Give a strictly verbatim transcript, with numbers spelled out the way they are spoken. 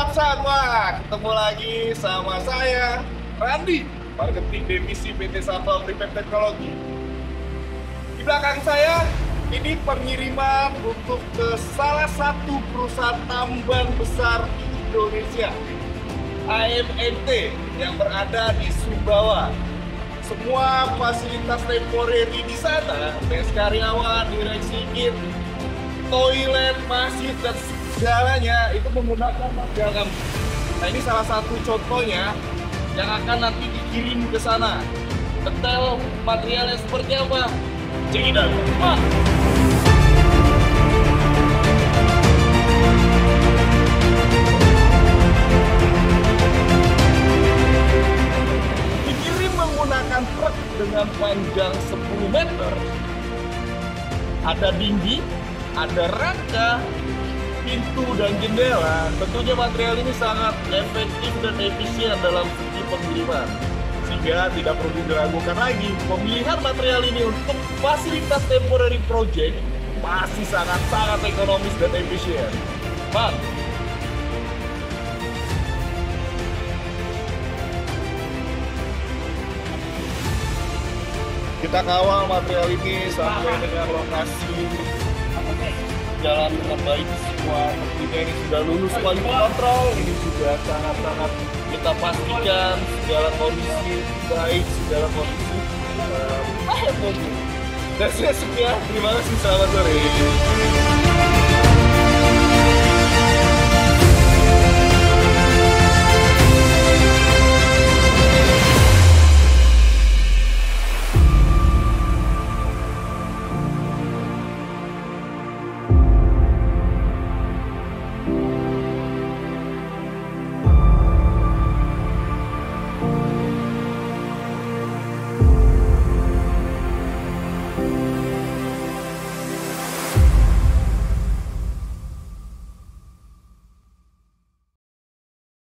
Salam semua, ketemu lagi sama saya, Randi, marketing divisi P T Sapa Pripep Teknologi. Di belakang saya, ini pengiriman untuk ke salah satu perusahaan tambang besar di Indonesia, A M N T, yang berada di Sumbawa. Semua fasilitas temporary di sana, tes karyawan, direksi kit, toilet, masjid, dan segalanya itu menggunakan material kamu. Nah, ini salah satu contohnya yang akan nanti dikirim ke sana. Detail materialnya seperti apa? Check it out. Wah. Dikirim menggunakan truk dengan panjang sepuluh meter. Ada dinding, ada rangka, pintu dan jendela. Tentunya material ini sangat efektif dan efisien dalam segi pengiriman, sehingga tidak perlu diragukan lagi pemilihan material ini untuk fasilitas temporary project masih sangat-sangat ekonomis dan efisien. Bang, kita kawal material ini sampai dengan lokasi jalan dengan baik. Semua tentunya ini sudah lulus quality control. Ini sudah sangat-sangat kita pastikan segala kondisi baik, segala kondisi uh, dan saya sekian. Terima kasih, selamat sore.